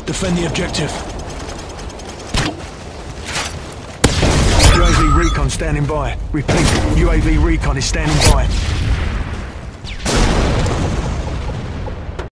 Defend the objective. UAV recon standing by. Repeat, UAV recon is standing by.